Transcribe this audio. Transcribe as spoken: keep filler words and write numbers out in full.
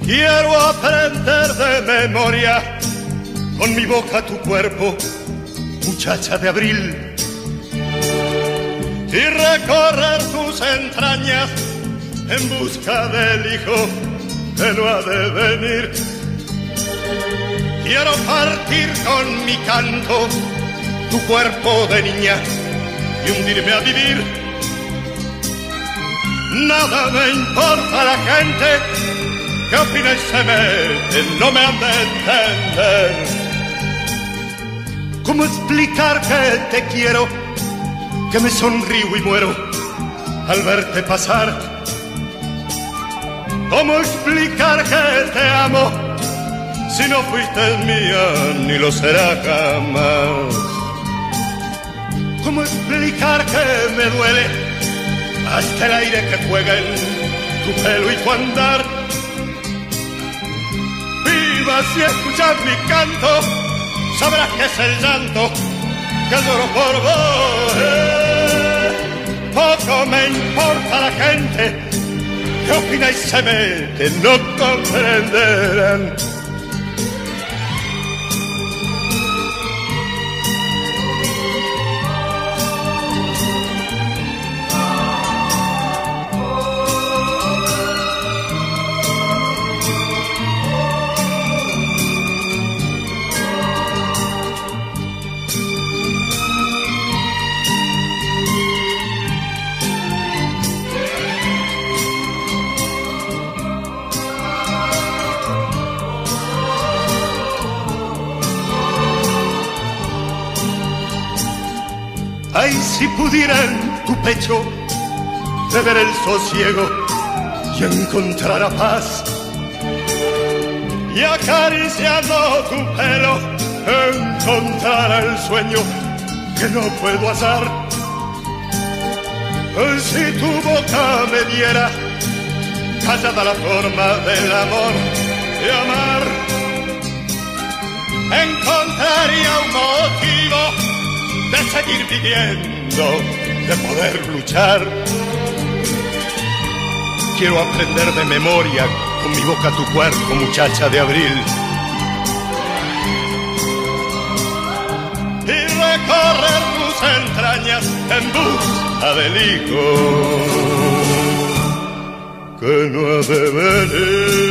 Quiero aprender de memoria con mi boca tu cuerpo, muchacha de abril, y recorrer tus entrañas en busca del hijo que no ha de venir. Quiero partir con mi canto tu cuerpo de niña y hundirme a vivir. Nada me importa la gente que opina y se mete, no me han de entender. ¿Cómo explicar que te quiero, que me sonrío y muero al verte pasar? ¿Cómo explicar que te amo si no fuiste mía ni lo será jamás? ¿Cómo explicar que me duele hasta el aire que juega en tu pelo y tu andar? Viva si escuchas mi canto, sabrás que es el llanto que lloro por vos. Poco me importa la gente que opina y se mete, no comprenderán. Ay, si pudiera en tu pecho beber el sosiego y encontrar paz, y acariciando tu pelo encontrar el sueño que no puedo hallar. Si tu boca me diera callada la forma del amor de amar, encontraría un motivo de seguir viviendo, de poder luchar. Quiero aprender de memoria con mi boca tu cuerpo, muchacha de abril, y recorrer tus entrañas en busca del hijo que no ha de venir.